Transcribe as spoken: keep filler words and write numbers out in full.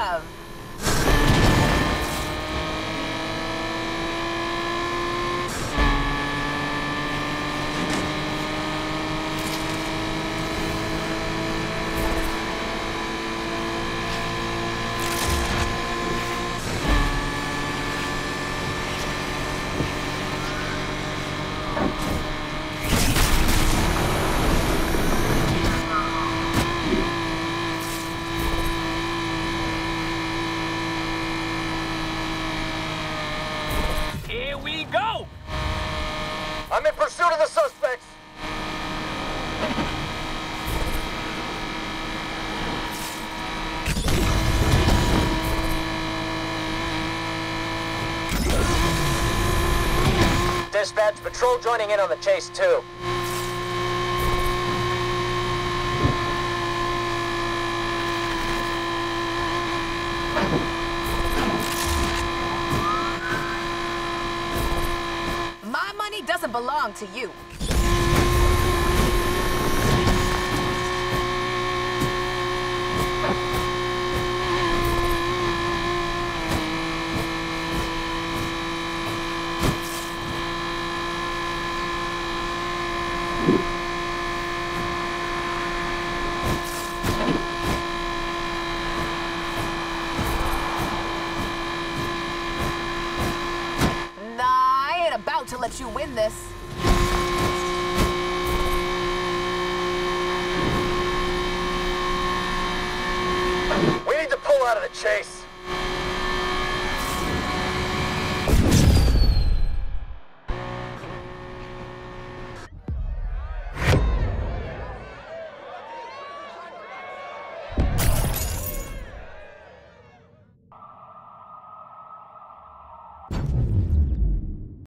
have. Here we go! I'm in pursuit of the suspects! Dispatch, patrol joining in on the chase, too. My money doesn't belong to you. Nah, I ain't about to let you win this. We need to pull out of the chase.